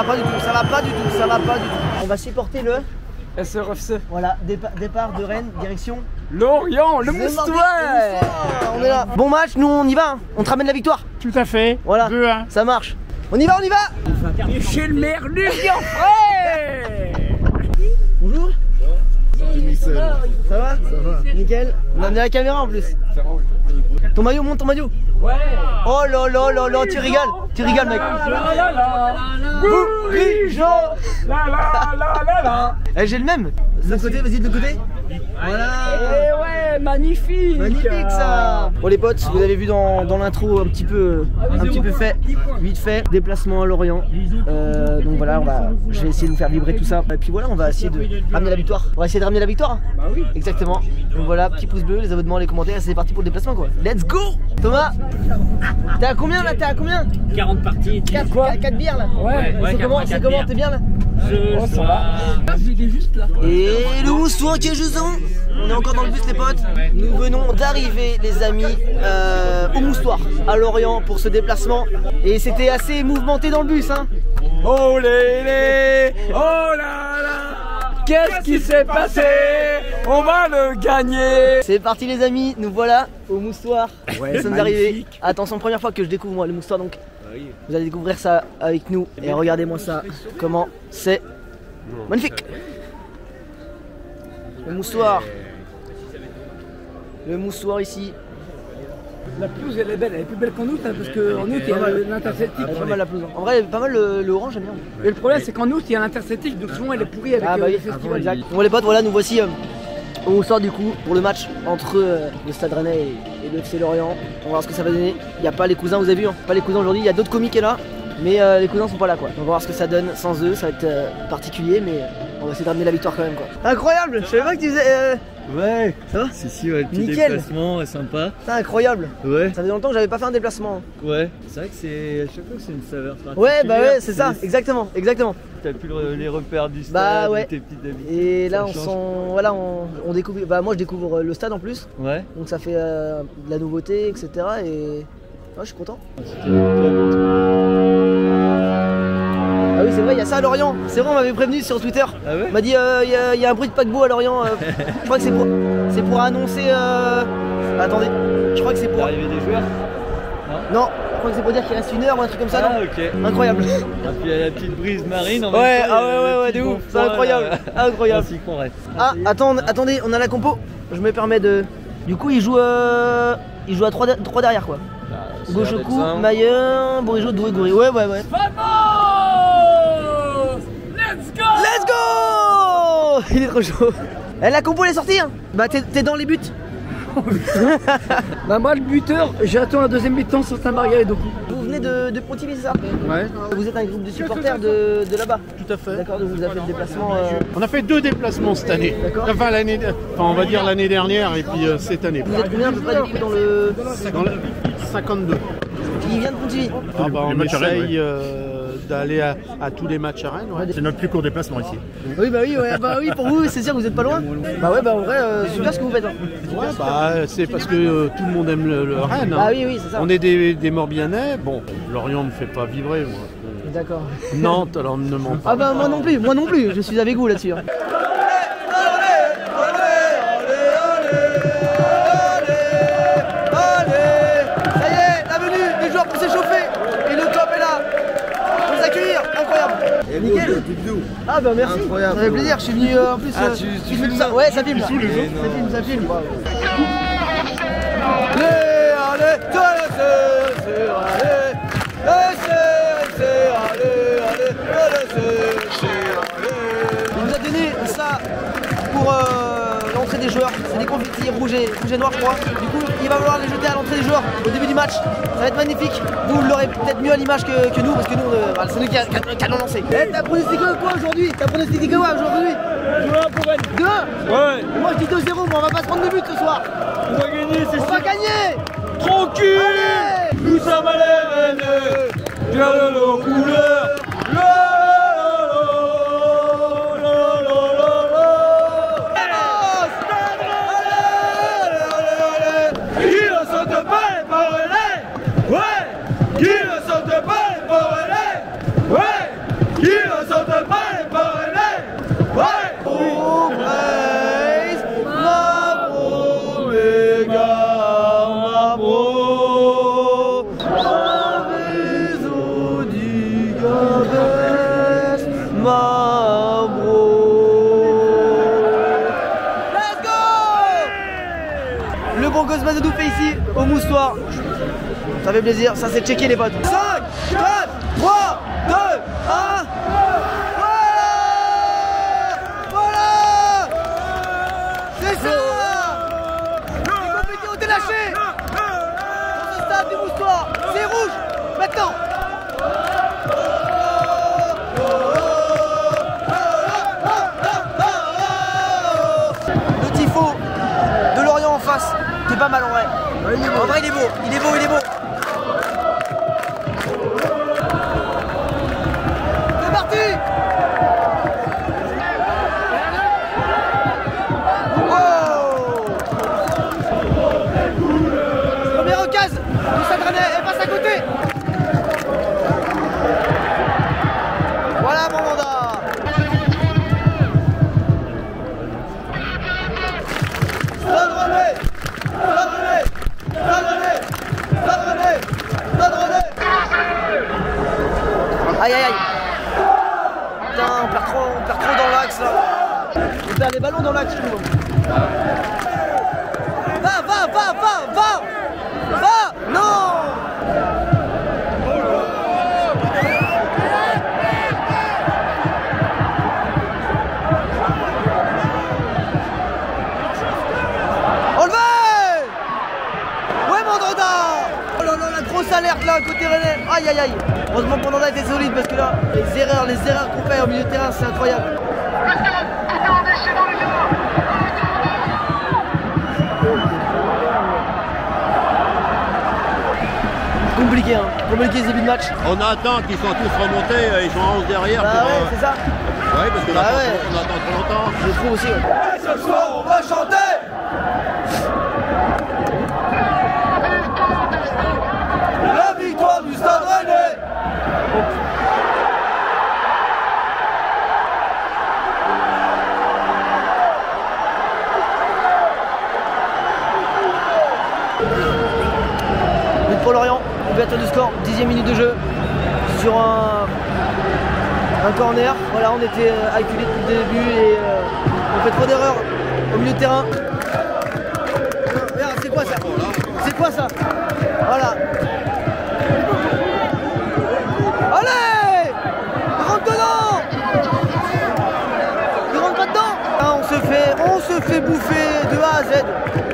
va pas du tout, ça va pas du tout, ça va pas du tout. On va supporter le SRFC. Voilà, départ de Rennes, direction Lorient, le Moustoir. On est là. Bon match, nous on y va, hein. On te ramène la victoire. Tout à fait. Voilà, 2-1. ça marche. On y va, on y va. Michel Merlu qui en frais. Bonjour. Michel. Ça va? Ça va. Nickel. On a amené la caméra en plus. Ton maillot, monte ton maillot. Ouais. Oh là là là là, tu rigoles mec. Bourrigeau. Eh, j'ai le même. De l'autre côté, vas-y de l'autre côté. Voilà. Eh ouais, magnifique. Magnifique ça. Bon les potes, vous avez vu dans l'intro un petit peu fait, vite fait, déplacement à Lorient. Donc voilà, je vais essayer de vous faire vibrer tout ça. Et puis voilà, on va essayer de ramener la victoire. On va essayer de ramener la victoire. Bah oui. Exactement. Donc voilà, petit pouce bleu, les abonnements, les commentaires, c'est parti pour le déplacement quoi. Let's go. Thomas, t'es à combien là? T'es à combien? 40 parties. 4 bières là. Ouais. C'est comment? T'es bien là? Ça va. Il est juste là. Et le Moustoir qui est juste devant. On est encore dans le bus les potes. Nous venons d'arriver les amis au Moustoir à Lorient pour ce déplacement. Et c'était assez mouvementé dans le bus hein. Oh lélé, oh là là. Qu'est-ce qui s'est passé? On va le gagner. C'est parti les amis, nous voilà au Moustoir. Ouais, nous sommes arrivés. Attention, première fois que je découvre moi le Moustoir donc. Vous allez découvrir ça avec nous. Et regardez-moi ça, comment c'est magnifique. Le Moustoir. Le Moustoir ici. La pelouse elle est belle, elle est plus belle qu'en août hein, parce qu'en août il y a l'interceltique. Elle est pas mal la pelouse. En vrai, elle est pas mal le orange, j'aime bien. Et le problème c'est qu'en août il y a l'interceltique donc souvent elle est pourrie avec bah oui, le festival. exact. Bon les potes, voilà, nous voici au Moustoir du coup pour le match entre le Stade Rennais et le FC Lorient. On va voir ce que ça va donner. Il n'y a pas les cousins, vous avez vu, hein, pas les cousins aujourd'hui. Il y a d'autres comiques là, mais les cousins sont pas là quoi. Donc on va voir ce que ça donne sans eux. Ça va être particulier, mais on va essayer de ramener la victoire quand même quoi. Incroyable. Je savais pas que tu faisais. Ouais. Ça va? Si, ouais, le petit Nickel. déplacement, sympa. C'est incroyable. Ouais. Ça faisait longtemps que j'avais pas fait un déplacement. Ouais. C'est vrai que c'est à chaque fois que c'est une saveur particulière. Ouais, bah ouais, c'est ça, exactement. T'as plus les repères du stade, Bah ouais. tes petites habitudes. Et là Ça change. voilà, on découvre. Bah moi je découvre le stade en plus. Ouais. Donc ça fait de la nouveauté, etc. Et ouais, je suis content. Ah oui c'est vrai, il y a ça à Lorient. C'est vrai, on m'avait prévenu sur Twitter. Ah ouais? On m'a dit il y a un bruit de paquebot à Lorient. Je crois que c'est pour annoncer. Attendez, je crois que c'est pour. L'arrivée des joueurs. Non, je crois que c'est pour dire qu'il reste 1 heure ou un truc comme ça. Ah non ok. Incroyable. Et puis il y a la petite brise marine en Ouais, même temps. ah ouais, de ouf. C'est incroyable, incroyable. On s'y croirait. Ah, attendez, on a la compo. Je me permets de. Du coup, il joue à 3 derrière quoi. Gochoku, Mayen, Bourigeau, Doué, Goury. Ouais. Vamos! Let's go! Il est trop chaud. La compo elle est sortie hein. Bah t'es dans les buts. Bah moi le buteur, j'attends la deuxième mi-temps sur Saint-Maria et Doku. Vous venez de Pontivy c'est ça? Ouais. Vous êtes un groupe de supporters de là-bas? Tout à fait. D'accord, donc vous avez fait le déplacement On a fait 2 déplacements cette année. D'accord. Enfin, on va dire l'année dernière et puis cette année. Vous êtes combien à peu près du coup dans le. Dans le 52. Qui vient de Pontivy? Ah bah, on matchs à Rennes, essaye d'aller à tous les matchs à Rennes. Ouais. C'est notre plus court déplacement ici. Oui bah oui, pour vous c'est sûr que vous êtes pas loin. Bah ouais, bah en vrai super ce que vous faites hein. Ouais, bah, c'est parce que tout le monde aime le Rennes. Bah Hein. oui c'est ça. On est des Morbihanais. Bon, Lorient me fait pas vibrer, moi. D'accord. Nantes, alors ne ment pas. Ah bah moi non plus, je suis avec vous là-dessus. Hein. Ça y est, la venue des joueurs pour s'échauffer. Et le top est là. Pour les accueillir, incroyable. Nickel. Ah bah merci, ça fait plaisir, je suis venu en plus. Tu fais tout ça? Ouais, ça filme là. Ça filme. Allez, toi il nous a donné ça pour l'entrée des joueurs. C'est des confettis rouges et noirs je crois. Du coup il va falloir les jeter à l'entrée des joueurs au début du match. Ça va être magnifique. Vous l'aurez peut-être mieux à l'image que nous parce que nous c'est nous qui allons lancer. T'as pronostiqué quoi aujourd'hui? 2-1 pour Rennes. 2-1? Ouais. Moi je dis 2-0, mais on va pas se prendre de but ce soir. On va gagner, c'est sûr. On va gagner. Tranquille! Allez. Nous sommes à les Rennais, bien de nos couleurs. Qui ne saute pas les Bordelais? Ouais! Qui fameuse base de doux fait ici au moussoir. Ça fait plaisir, ça c'est checké les potes. 5, 4, 3, 2, 1. Voilà. C'est ça. Les compétitions ont été lâchées. Dans ce stade du moussoir, c'est rouge. Maintenant. Le tifo de Lorient en face, c'est pas mal en vrai. En vrai il est beau, il est beau, il est beau. C'est parti. Wow. Première occasion du Stade Rennais, elle passe à côté. Voilà mon mandat. Stade Rennais. Stade Rennais. Stade Rennais. Stade Rennais. Stade Rennais. Aïe aïe aïe. Putain, on perd trop dans l'axe là. On perd des ballons dans l'axe, je trouve. Va. Non. Enlevé. Ouais Mandanda. Oh là là, la grosse alerte là côté Rennais. Aïe aïe aïe. Heureusement que Mandanda était solide parce que là, les erreurs qu'on fait au milieu de terrain, c'est incroyable. Compliqué, hein. Compliqué ce début de match. On attend qu'ils soient tous remontés, ils sont en 11 derrière. Bah pour, ouais, c'est ça. Ouais, parce que là, Bah ouais. on attend trop longtemps. Je trouve aussi. Ouais. Et ce soir, on va chanter. La victoire du Stade Rennais. But pour Lorient, ouverture du score, 10e minute de jeu sur un corner. Voilà, on était acculés depuis le début et on fait trop d'erreurs au milieu de terrain. Regarde, c'est quoi ça? C'est quoi ça? Voilà. Allez! Il rentre dedans! Il rentre pas dedans! Ah, on se fait bouffer de A à Z.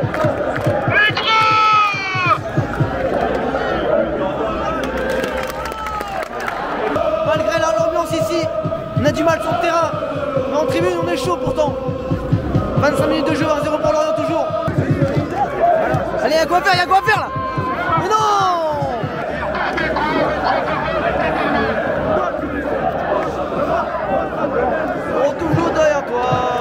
Malgré l'ambiance ici, on a du mal sur le terrain. Mais en tribune, on est chaud pourtant. 25 minutes de jeu, 1-0 pour Lorient toujours. Allez, y'a quoi faire là. Mais non! Oh, toujours derrière toi.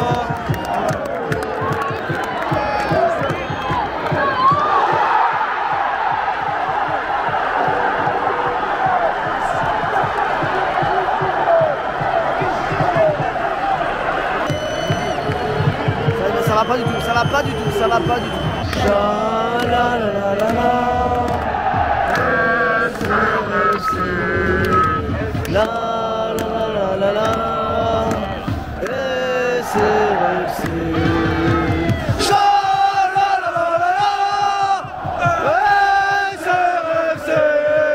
Ça va pas du tout, ça va pas du tout, ça va pas du tout. Cha-la-la-la-la-la. La la la la la. Et c'est réussi. Cha-la-la-la-la-la. Et c'est réussi.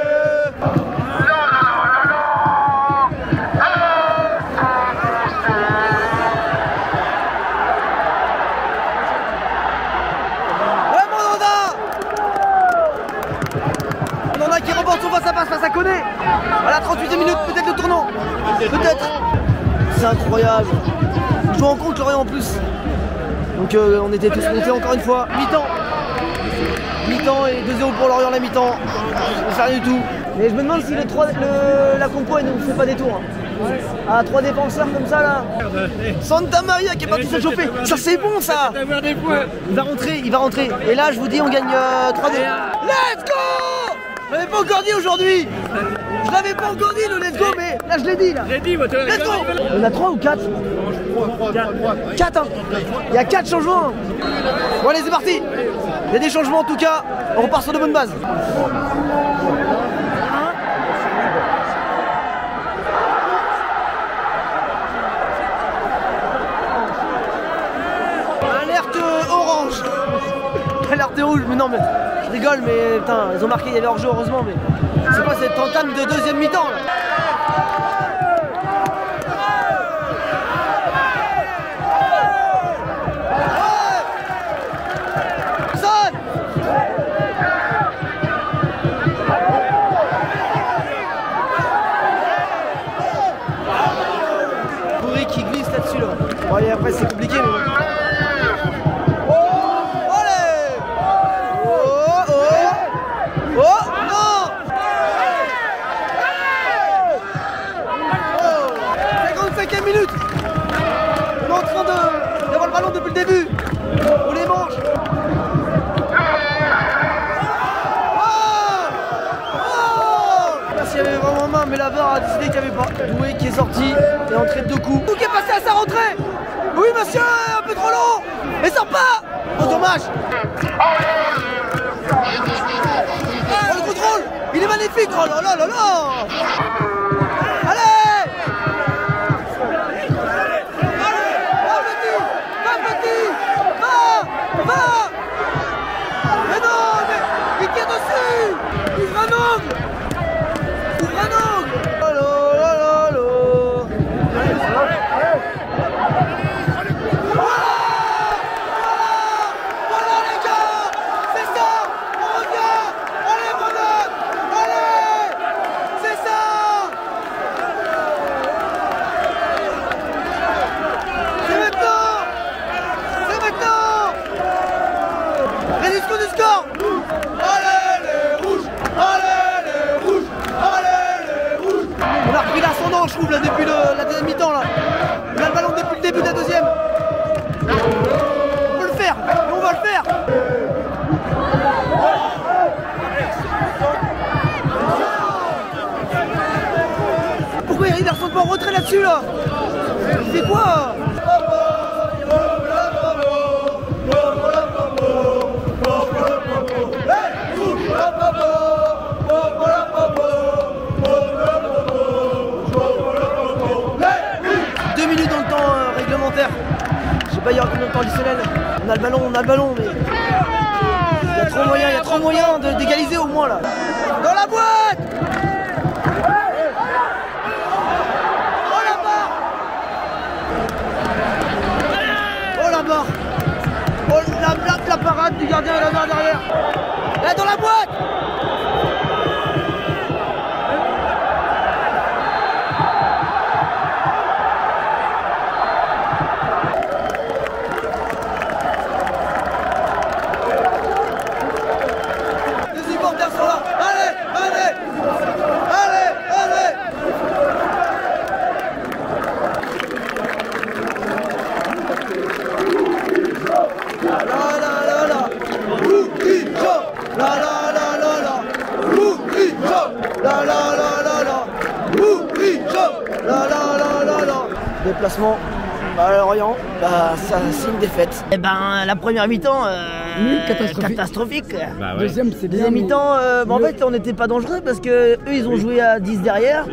Qui remporte son face à Koné. À la 38e minute, peut-être le tournant. Peut-être. C'est incroyable. Je joue en contre Lorient en plus. Donc on était tous montés encore une fois. Mi-temps. Mi-temps et 2-0 pour Lorient la mi-temps. Ça fait rien du tout. Mais je me demande si la compo elle ne fait pas des tours. Ah, 3 défenseurs comme ça là. Santa Maria qui est pas tout seul chauffé. Ça c'est bon ça. Il va rentrer. Et là je vous dis on gagne 3-2. Let's go! Je l'avais pas encore dit aujourd'hui. Je l'avais pas encore dit le let's go, mais là je l'ai dit là. Let's go. On a 3 ou 4? 4 hein. Il y a 4 changements. Bon allez c'est parti. Il y a des changements en tout cas. On repart sur de bonnes bases. Alerte orange. Alerte carton rouge, mais non mais je rigole, mais putain, ils ont marqué, il y avait hors-jeu heureusement, mais c'est quoi cette entame de deuxième mi-temps là? Qui glisse là-dessus là. Bon, et après c'est compliqué mais bon. Oh, allez. Oh, oh. Oh, non. Oh. 55e minute. On est en train d'avoir le ballon depuis le début. On les mange. S'il y avait vraiment main, mais la VAR a décidé qu'il n'y avait pas. Doué qui est sorti et entré de 2 coups. Doué qui est passé à sa rentrée. Oui monsieur, un peu trop long. Mais sort pas. Oh dommage. Oh le contrôle. Il est magnifique. Oh là là là là. Allez. Va petit. Va petit. Va. Mais non, mais il tire dessus. Il fait un angle. Je trouve là depuis la deuxième mi-temps là. On a le ballon depuis le début de la deuxième. On peut le faire et on va le faire. Pourquoi il ne ressent pas en retrait là-dessus là? Il fait quoi? Je sais pas, il y aura combien de temps additionnel. On a le ballon, mais il y a trop moyen d'égaliser au moins là. Dans la boîte. Oh la barre. Oh la barre. Oh la parade du gardien et la barre derrière. Là dans la boîte. Déplacement à Lorient, ça c'est une défaite. Et ben la première mi-temps catastrophique. Bah ouais. Deuxième mi-temps, en fait on n'était pas dangereux parce que eux ils ont joué à 10 derrière.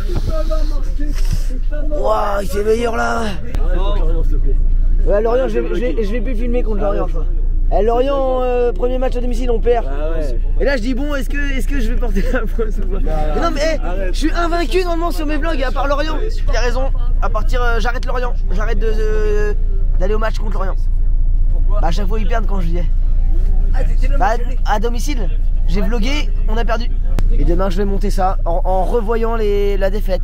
Waouh, il fait meilleur là. Ouais, Lorient, je vais plus filmer contre Lorient je crois. Lorient, premier match à domicile, on perd. Et là je dis bon, est-ce que je vais porter la poisse ou pas? Non mais je suis invaincu normalement sur mes vlogs, à part Lorient. Il a raison, j'arrête Lorient, j'arrête d'aller au match contre Lorient. Pourquoi? À chaque fois ils perdent quand je viens. À domicile, j'ai vlogué, on a perdu. Et demain je vais monter ça en revoyant la défaite.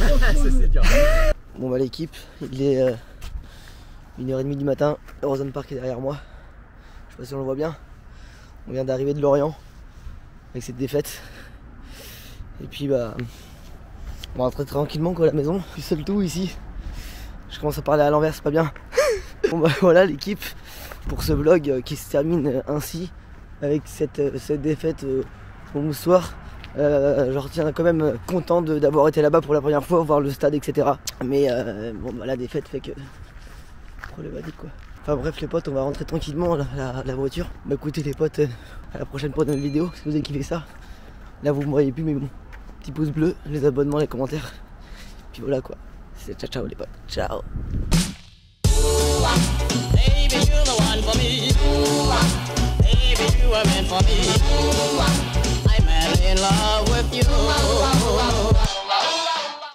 Bon bah l'équipe, il est 1h30 du matin, Horizon Park est derrière moi. Je sais pas si on le voit bien. On vient d'arriver de Lorient avec cette défaite. Et puis bah on va rentrer tranquillement quoi à la maison. Je suis seul tout ici. Je commence à parler à l'envers, c'est pas bien. Bon bah voilà l'équipe pour ce vlog qui se termine ainsi avec cette défaite au soir. Je retiens quand même content d'avoir été là-bas pour la première fois, voir le stade, etc. Mais bon bah la défaite fait que problématique quoi. Enfin bref les potes, on va rentrer tranquillement la voiture. Bah écoutez les potes, à la prochaine pour une nouvelle vidéo. Si vous avez kiffé ça, là vous me voyez plus mais bon, petit pouce bleu, les abonnements, les commentaires. Puis voilà quoi, c'est ciao ciao les potes, ciao. Baby, you're the one for me. Baby, for me. I'm in love with you.